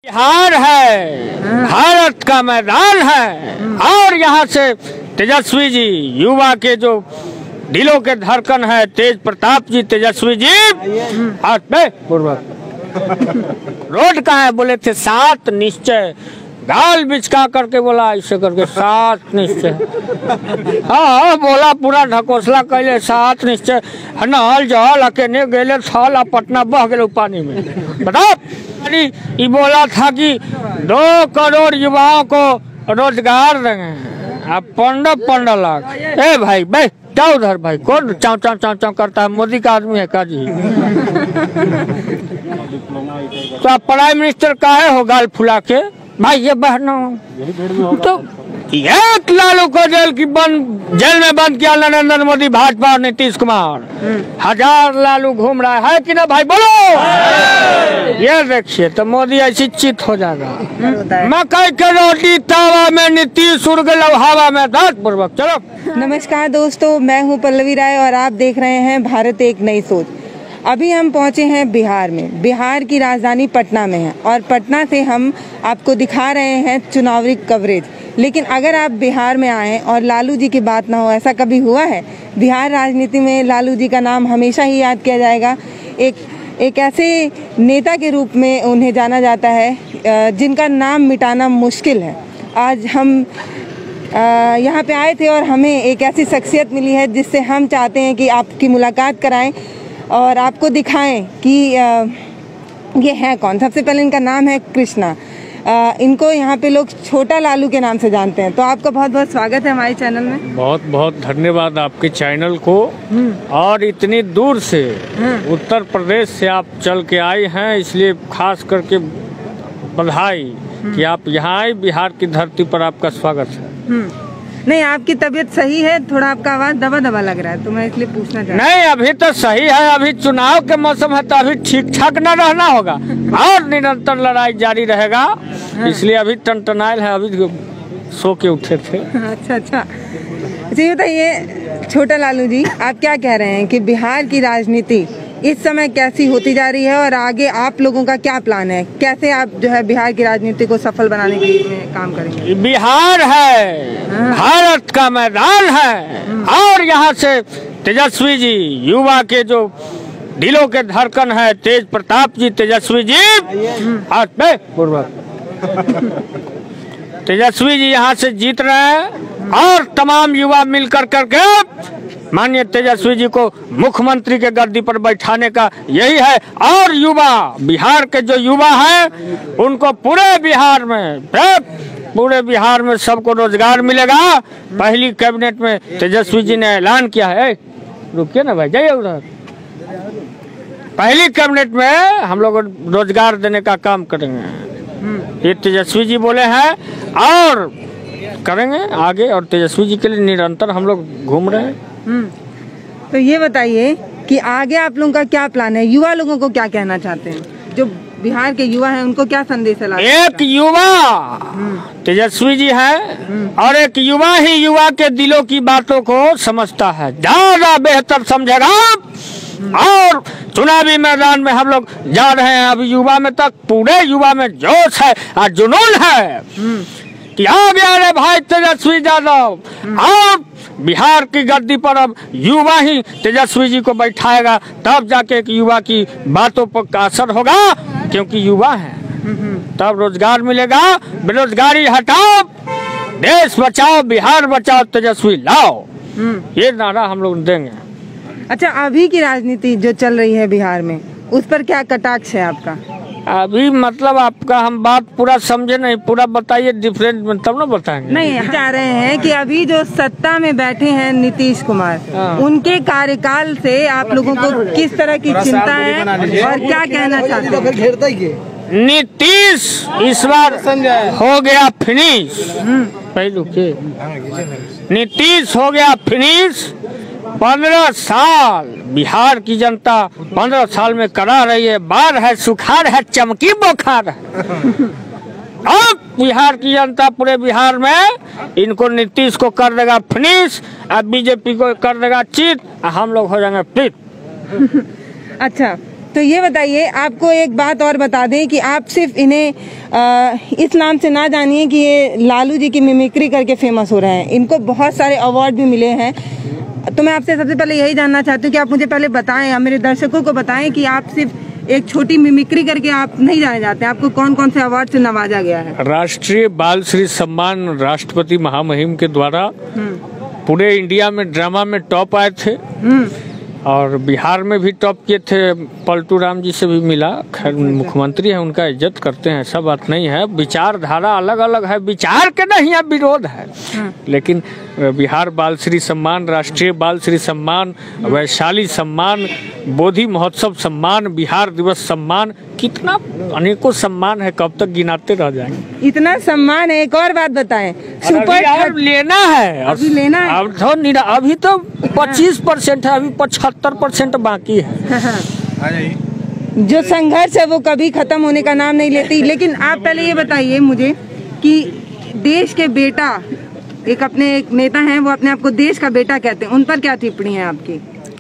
बिहार है, भारत का मैदान है और यहाँ से तेजस्वी जी युवा के जो दिलों के धड़कन है, तेज प्रताप जी तेजस्वी जी रोड कहाँ है? बोले थे 7 निश्चय, गाल बिचका करके बोला ऐसे करके 7 निश्चय। हाँ बोला पूरा ढकोसला कैले 7 निश्चय, नहल जहल अकेले गेले थल पटना बह गए पानी में। बताओ ये बोला था कि 2 करोड़ युवाओं को रोजगार देंगे, अब 15 लाख। ए भाई क्या उधर भाई कौन चाव चाव चाव चाव करता है? मोदी का आदमी है का जी? तो आप प्राइम मिनिस्टर काहे हो गाल फुला के? भाई ये बहनों तो एक लालू को जेल में बंद किया नरेंद्र मोदी, भाजपा और नीतीश कुमार। 1000 लालू घूम रहा है कि ना भाई? बोलो ये देखिए तो मोदी ऐसी चित हो जाएगा। मकई के रोटी तावा में, नीतीश उड़ गए हवा में। पूर्वक चलो। नमस्कार दोस्तों, मैं हूं पल्लवी राय और आप देख रहे हैं भारत एक नई सोच। अभी हम पहुंचे हैं बिहार में। बिहार की राजधानी पटना में है और पटना से हम आपको दिखा रहे हैं चुनावी कवरेज। लेकिन अगर आप बिहार में आएँ और लालू जी की बात ना हो, ऐसा कभी हुआ है? बिहार राजनीति में लालू जी का नाम हमेशा ही याद किया जाएगा। एक ऐसे नेता के रूप में उन्हें जाना जाता है जिनका नाम मिटाना मुश्किल है। आज हम यहाँ पे आए थे और हमें एक ऐसी शख्सियत मिली है जिससे हम चाहते हैं कि आपकी मुलाकात कराएं और आपको दिखाएं कि ये है कौन। सबसे पहले इनका नाम है कृष्णा। इनको यहाँ पे लोग छोटा लालू के नाम से जानते हैं। तो आपका बहुत बहुत स्वागत है हमारे चैनल में। बहुत बहुत धन्यवाद आपके चैनल को। और इतनी दूर से उत्तर प्रदेश से आप चल के आए हैं, इसलिए खास करके बधाई कि आप यहाँ आए। बिहार की धरती पर आपका स्वागत है। नहीं, आपकी तबीयत सही है? थोड़ा आपका आवाज दबा दबा लग रहा है तो मैं इसलिए पूछना चाहता हूँ। नहीं, अभी तो सही है। अभी चुनाव के मौसम है तो अभी ठीक ठाक न रहना होगा और निरंतर लड़ाई जारी रहेगा। इसलिए अभी टनटनाइल है, अभी सो के उठे थे। अच्छा ये बताइए छोटा लालू जी, आप क्या कह रहे हैं कि बिहार की राजनीति इस समय कैसी होती जा रही है और आगे आप लोगों का क्या प्लान है? कैसे आप जो है बिहार की राजनीति को सफल बनाने के लिए काम करेंगे? बिहार है, भारत का मैदान है और यहाँ से तेजस्वी जी युवा के जो दिलों के धड़कन है, तेज प्रताप जी तेजस्वी जी तेजस्वी जी यहाँ से जीत रहे हैं और तमाम युवा मिलकर करके माननीय तेजस्वी जी को मुख्यमंत्री के गद्दी पर बैठाने का यही है। और युवा, बिहार के जो युवा हैं उनको पूरे बिहार में सबको रोजगार मिलेगा। पहली कैबिनेट में तेजस्वी जी ने ऐलान किया है। रुकिए ना भाई, जाइए उधर। पहली कैबिनेट में हम लोग रोजगार देने का काम करेंगे, ये तेजस्वी जी बोले हैं और करेंगे आगे। और तेजस्वी जी के लिए निरंतर हम लोग घूम रहे हैं। तो ये बताइए कि आगे आप लोगों का क्या प्लान है? युवा लोगों को क्या कहना चाहते हैं? जो बिहार के युवा हैं उनको क्या संदेश है? एक युवा तेजस्वी जी है और एक युवा ही युवा के दिलों की बातों को समझता है, ज्यादा बेहतर समझेगा। और चुनावी मैदान में हम लोग जा रहे हैं। अभी युवा में तक पूरे युवा में जोश है और जुनून है कि आ गया रे भाई तेजस्वी यादव। और बिहार की गद्दी पर अब युवा ही तेजस्वी जी को बैठाएगा, तब जाके एक युवा की बातों पर असर होगा, क्योंकि युवा है तब रोजगार मिलेगा। बेरोजगारी हटाओ, देश बचाओ, बिहार बचाओ, तेजस्वी लाओ, ये नारा हम लोग देंगे। अच्छा, अभी की राजनीति जो चल रही है बिहार में, उस पर क्या कटाक्ष है आपका? अभी मतलब आपका हम बात पूरा समझे नहीं, पूरा बताइए डिफरेंट में तब ना बताएंगे। नहीं, चाह रहे हैं कि अभी जो सत्ता में बैठे हैं नीतीश कुमार, उनके कार्यकाल से आप लोगों को किस तरह की चिंता है और क्या कहना चाहते हैं? नीतीश इस बार हो गया फिनिश। नीतीश हो गया फिनिश। 15 साल बिहार की जनता 15 साल में करा रही है। बाढ़ है, सुखाड़ है, चमकी बुखार है। अब बिहार की जनता पूरे बिहार में इनको नीतीश को कर देगा फिनिश, अब बीजेपी को कर देगा चित, हम लोग हो जाएंगे फिट। अच्छा, तो ये बताइए, आपको एक बात और बता दें कि आप सिर्फ इन्हें इस नाम से ना जानिए कि ये लालू जी की मिमिक्री करके फेमस हो रहे हैं। इनको बहुत सारे अवार्ड भी मिले हैं। तो मैं आपसे सबसे पहले यही जानना चाहती हूँ कि आप मुझे पहले बताएं, या मेरे दर्शकों को बताएं कि आप सिर्फ एक छोटी मिमिक्री करके आप नहीं जाने जाते, आपको कौन कौन से अवार्ड से नवाजा गया है? राष्ट्रीय बाल श्री सम्मान राष्ट्रपति महामहिम के द्वारा पूरे इंडिया में ड्रामा में टॉप आए थे और बिहार में भी टॉप किए थे। पलटू राम जी से भी मिला। खैर मुख्यमंत्री है, उनका इज्जत करते हैं, ऐसा बात नहीं है। विचारधारा अलग अलग है, विचार के नहीं है, विरोध है। लेकिन बिहार बाल श्री सम्मान, राष्ट्रीय बाल श्री सम्मान, वैशाली सम्मान, बोधि महोत्सव सम्मान, बिहार दिवस सम्मान, कितना अनेकों सम्मान है, कब तक गिनाते रह जाएंगे। इतना सम्मान है। एक और बात बताएं, सुपर लेना है, अभी लेना है। अभी तो 25% है, अभी 75% बाकी है। जो संघर्ष है वो कभी खत्म होने का नाम नहीं लेती। लेकिन आप पहले ये बताइए मुझे कि देश के बेटा, एक नेता हैं, वो अपने आप को देश का बेटा कहते हैं, उन पर क्या टिप्पणी है आपकी?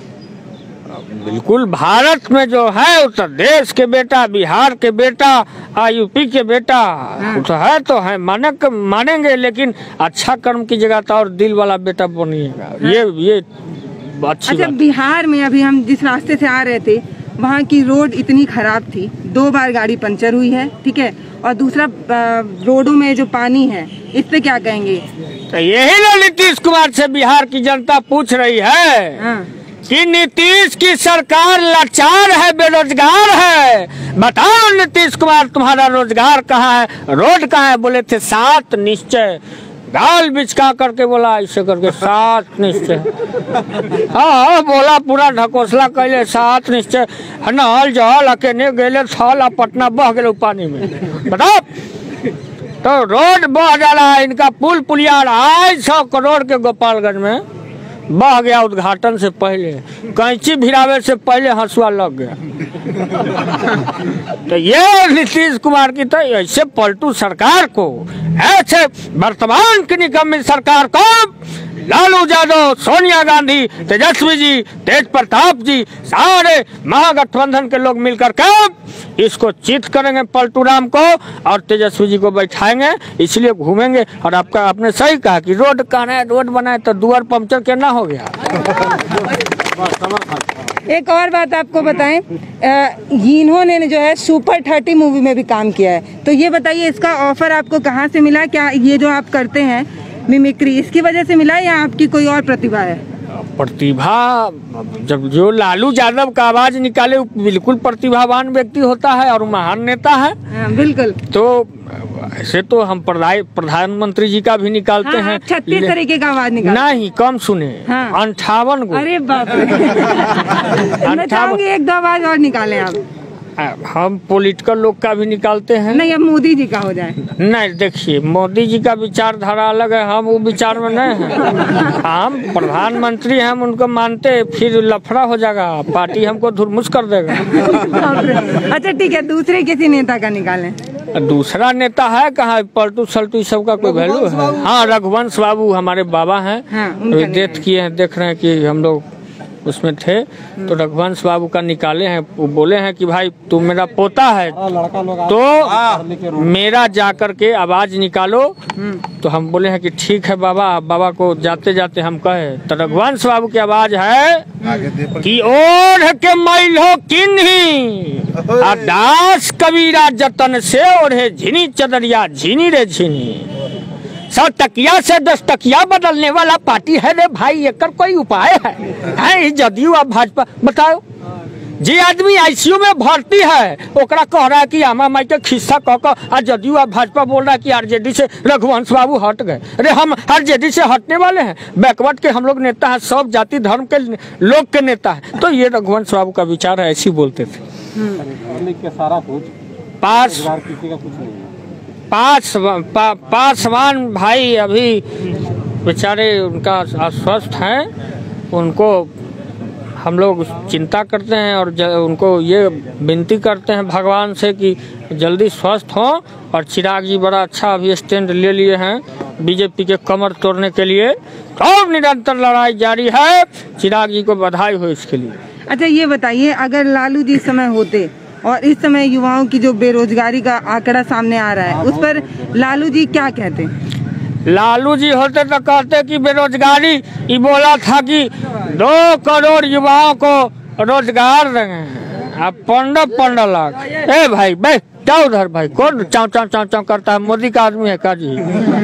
बिल्कुल, भारत में जो है उत्तर देश के बेटा, बिहार के बेटा, यूपी के बेटा तो है मानेंगे, लेकिन अच्छा कर्म की जगह तो और दिल वाला बेटा बनिएगा। ये अच्छी अच्छा, बात। बिहार में अभी हम जिस रास्ते से आ रहे थे, वहाँ की रोड इतनी खराब थी, 2 बार गाड़ी पंचर हुई है, ठीक है। और दूसरा, रोडों में जो पानी है, इस पे क्या कहेंगे? तो यही ना नीतीश कुमार से बिहार की जनता पूछ रही है कि नीतीश की सरकार लाचार है, बेरोजगार है। बताओ नीतीश कुमार, तुम्हारा रोजगार कहाँ है, रोड कहाँ है? बोले थे 7 निश्चय, गाल बिचका करके बोला, ऐसे करके 7 निश्चय। हाँ, बोला पूरा ढकोसला कैले, 7 निश्चय। नहल जहल अकेले गेले थल, पटना बह गए पानी में। बताओ, तो रोड बह जाला है, इनका पुल पुलिया 250 करोड़ के गोपालगंज में बह गया उद्घाटन से पहले, कैंची भिरावे से पहले हंसुआ लग गया। तो ये नीतीश कुमार की, तो ऐसे पलटू सरकार को, ऐसे वर्तमान की निकम्मी सरकार को लालू यादव, सोनिया गांधी, तेजस्वी जी, तेज प्रताप जी, सारे महागठबंधन के लोग मिलकर के इसको चित करेंगे पलटू राम को, और तेजस्वी जी को बैठाएंगे, इसलिए घूमेंगे। और आपने सही कहा कि रोड कहना है, रोड बनाए तो दुआर पंक्चर करना हो गया। एक और बात आपको बताएं, इन्होंने जो है सुपर 30 मूवी में भी काम किया है। तो ये बताइए, इसका ऑफर आपको कहाँ से मिला? क्या ये जो आप करते हैं मिमिक्री, इसकी वजह से मिला या आपकी कोई और प्रतिभा है? प्रतिभा, जब जो लालू यादव का आवाज निकाले, बिल्कुल प्रतिभावान व्यक्ति होता है और महान नेता है। बिल्कुल। तो ऐसे तो हम प्रधानमंत्री जी का भी निकालते हैं। 36 तरीके का आवाज निकालते? नहीं, कम सुने। 58 गो। अरे बाप रे। मैं चाहूंगी 1-2 आवाज और निकालें आप। हम पॉलिटिकल लोग का भी निकालते हैं। नहीं, अब मोदी जी का हो जाए। नहीं, देखिए, मोदी जी का विचारधारा अलग है, हम वो विचार में नहीं हैं। हम प्रधानमंत्री हैं, हम उनको मानते, फिर लफड़ा हो जाएगा, पार्टी हमको धुरमुस कर देगा। अच्छा ठीक है, दूसरे किसी नेता का निकालें। दूसरा नेता है कहाँ, पलटू सल्टू सबका कोई वैल्यू है? हाँ, रघुवंश बाबू हमारे बाबा हैं, डेथ किए हैं, देख रहे हैं कि हम लोग उसमें थे। तो रघुवंश बाबू का निकाले हैं। वो बोले हैं कि भाई तू मेरा पोता है तो मेरा जाकर के आवाज निकालो। तो हम बोले हैं कि ठीक है बाबा। बाबा को जाते जाते हम कहे, तो रघुवंश बाबू की आवाज है कि ओढ़ के मैलो किन्ही दास कबीरा जतन से ओढ़े झिनी चदरिया झिनी रे झिनी। 100 टकिया से 10 टकिया बदलने वाला पार्टी है रे भाई, एक कोई उपाय है? जदयू अब भाजपा, बताओ। जी आदमी आईसीयू में भर्ती है, ओकरा कह रहा है कि आमा माई के खिस्सा कह, जदयू अब भाजपा बोल रहा है कि आरजेडी से रघुवंश बाबू हट गए। अरे हम आरजेडी से हटने वाले हैं? बैकवर्ड के हम लोग नेता हैं, सब जाति धर्म के लोग के नेता है। तो ये रघुवंश बाबू का विचार है, ऐसी बोलते थे। पासवान भाई अभी बेचारे उनका अस्वस्थ हैं, उनको हम लोग चिंता करते हैं और उनको ये विनती करते हैं भगवान से कि जल्दी स्वस्थ हों। और चिराग जी बड़ा अच्छा अभी स्टैंड ले लिए हैं बीजेपी के कमर तोड़ने के लिए। तो निरंतर लड़ाई जारी है, चिराग जी को बधाई हो इसके लिए। अच्छा ये बताइए, अगर लालू जी इस समय होते और इस समय युवाओं की जो बेरोजगारी का आंकड़ा सामने आ रहा है, उस पर लालू जी क्या कहते? लालू जी होते तो कहते कि बेरोजगारी, ये बोला था कि 2 करोड़ युवाओं को रोजगार देंगे, अब 15 लाख। ए भाई क्या उधर भाई, कौन चाव चाव चाव चाव करता है? मोदी का आदमी है का जी?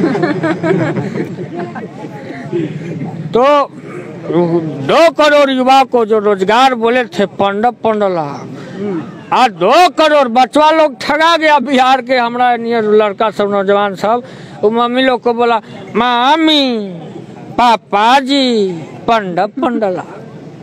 तो 2 करोड़ युवा को जो रोजगार बोले थे 15 लाख, आज 2 करोड़ बचवा लोग ठगा गया बिहार के। हमारा नियर लड़का सब, नौजवान सब, वो मम्मी लोग को बोला मामी पापा जी 15 लाख,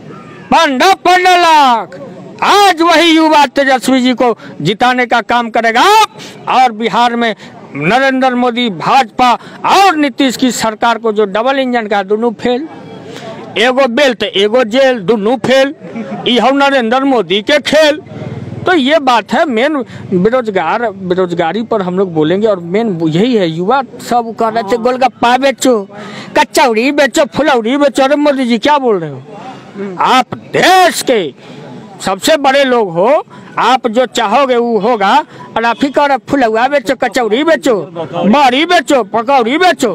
15 लाख। आज वही युवा तेजस्वी जी को जिताने का काम करेगा और बिहार में नरेंद्र मोदी, भाजपा और नीतीश की सरकार को जो डबल इंजन का दोनों फेल, एगो बेल तो एगो जेल, दोनों फेल, यह नरेंद्र मोदी के खेल। तो ये बात है। मेन बेरोजगारी पर हम लोग बोलेंगे और मेन यही है। युवा सब कह रहे थे गोलगप्पा बेचो, कचौड़ी बेचो, फुलौड़ी बेचो। अरे मोदी जी क्या बोल रहे हो? आप देश के सबसे बड़े लोग हो, आप जो चाहोगे वो होगा। और आप ही कह रहे फुलौआ बेचो, कचौड़ी बेचो, बड़ी बेचो, पकौड़ी बेचो।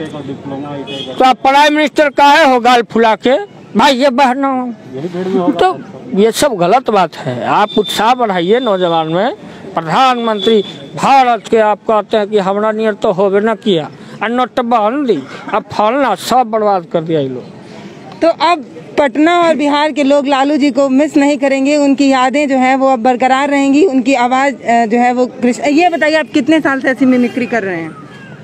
तो आप प्राइम मिनिस्टर काहे हो गाल फुला के? भाई ये बहनों, तो ये सब गलत बात है। आप उत्साह बढ़ाइए नौजवान में। प्रधानमंत्री भारत के आप कहते हैं कि हमारा नियर तो होवे न किया, और नोटबंदी अब फलना सब बर्बाद कर दिया ये लोग। तो अब पटना और बिहार के लोग लालू जी को मिस नहीं करेंगे, उनकी यादें जो है वो अब बरकरार रहेंगी, उनकी आवाज जो है वो कृष्ण। ये बताइए, आप कितने साल से ऐसी मिमिक्री कर रहे हैं?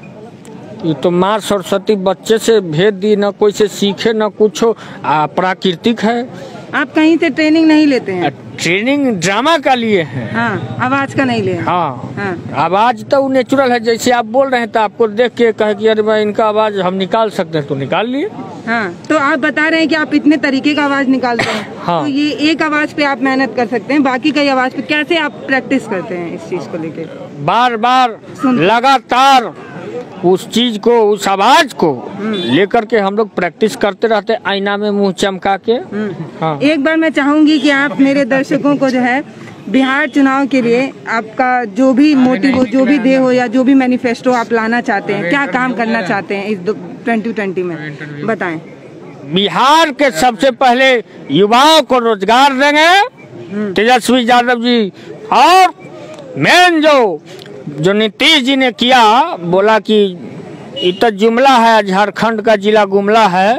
ये तो माँ सरस्वती बच्चे से भेज दी, न कोई से सीखे न कुछ, प्राकृतिक है। आप कहीं से ट्रेनिंग नहीं लेते हैं? ट्रेनिंग ड्रामा का लिए है। हाँ, आवाज का नहीं ले। हाँ, आवाज तो नेचुरल है। जैसे आप बोल रहे हैं तो आपको देख के कहे कि अरे भाई इनका आवाज हम निकाल सकते हैं, तो निकाल लिए। हाँ, तो आप बता रहे हैं कि आप इतने तरीके का आवाज निकालते हैं। हाँ। तो ये एक आवाज पे आप मेहनत कर सकते हैं, बाकी कई आवाज पे कैसे आप प्रैक्टिस करते हैं इस चीज को लेके? बार बार लगातार उस चीज को, उस आवाज को लेकर के हम लोग प्रैक्टिस करते रहते, आईना में मुंह चमका के। हाँ। एक बार मैं चाहूंगी कि आप मेरे दर्शकों को जो है बिहार चुनाव के लिए आपका जो भी मोटिव हो, जो भी ध्येय हो, या जो भी मैनिफेस्टो आप लाना चाहते हैं, क्या काम करना चाहते हैं इस 2020 में, बताएं। बिहार के सबसे पहले युवाओं को रोजगार देंगे तेजस्वी यादव जी। और मेन जो नीतीश जी ने किया, बोला कि ये तो जुमला है, झारखंड का जिला गुमला है।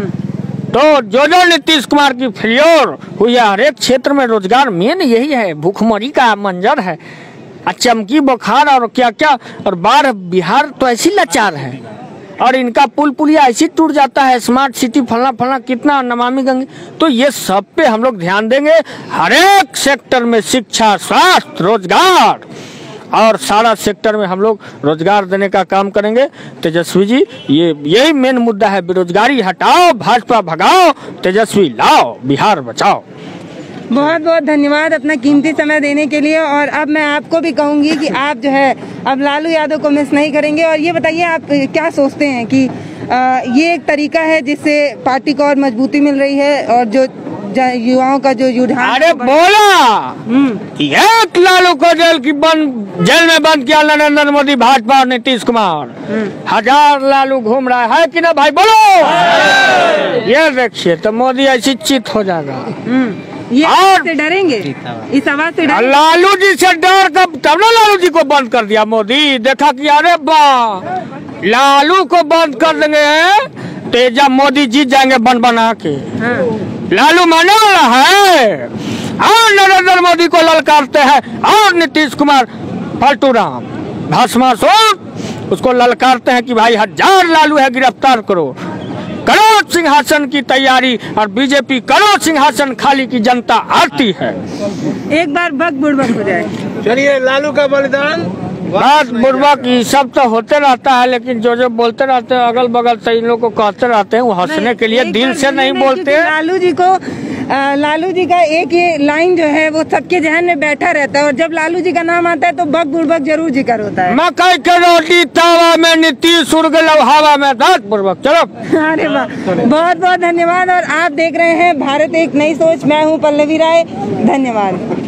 तो जो नीतीश कुमार की फेल्योर हुई है, हर एक क्षेत्र में रोजगार मेन यही है। भूखमरी का मंजर है, चमकी बुखार और क्या क्या, और बाढ़। बिहार तो ऐसी लाचार है, और इनका पुल पुलिया ऐसी टूट जाता है, स्मार्ट सिटी फलना फलना कितना, नमामि गंगे। तो ये सब पे हम लोग ध्यान देंगे। हर एक सेक्टर में शिक्षा, स्वास्थ्य, रोजगार और सारा सेक्टर में हम लोग रोजगार देने का काम करेंगे। तेजस्वी जी, यही मेन मुद्दा है। बेरोजगारी हटाओ, भाजपा भगाओ, तेजस्वी लाओ, बिहार बचाओ। बहुत बहुत धन्यवाद अपना कीमती समय देने के लिए। और अब मैं आपको भी कहूंगी कि आप जो है अब लालू यादव को मिस नहीं करेंगे। और ये बताइए, आप क्या सोचते हैं कि ये एक तरीका है जिससे पार्टी को और मजबूती मिल रही है, और जो युवाओं का जो रुझान। अरे बोला एक लालू को जेल में बंद किया नरेंद्र मोदी, भाजपा और नीतीश कुमार। 1000 लालू घूम रहा है कि ना भाई, बोलो। ये देखिए तो मोदी ऐसी चित हो जाएगा। ये आवाज से डरेंगे, इस आवाज से डरेंगे। लालू जी से डर कब, तब ना लालू जी को बंद कर दिया मोदी। देखा कि अरे वाह, लालू को बंद कर देंगे तो जब मोदी जीत जाएंगे बन बना के। लालू मानने वाला है, और नरेंद्र मोदी को ललकारते हैं, और नीतीश कुमार फालतू राम भस्मासुर उसको ललकारते हैं कि भाई 1000 लालू है, गिरफ्तार करो, करो सिंहासन की तैयारी। और बीजेपी करो सिंहासन खाली की जनता आती है। एक बार बक बुड़बक हो जाए। चलिए, लालू का बलिदान बात बुड़बक ये सब तो होते रहता है, लेकिन जो बोलते रहते हैं अगल बगल से इन लोग को कहते रहते हैं, वो हंसने के लिए, दिल से नहीं बोलते। लालू जी को लालू जी का एक ये लाइन जो है वो सबके जहन में बैठा रहता है और जब लालू जी का नाम आता है तो बक बुड़बक जरूर जिक्र होता है। मकई के रोटी तावा में, नीतीश सुर्ग हवा में, दांत बुड़बक। चलो, अरे वाह, बहुत बहुत धन्यवाद। और आप देख रहे हैं भारत एक नई सोच। मैं हूँ पल्लवी राय, धन्यवाद।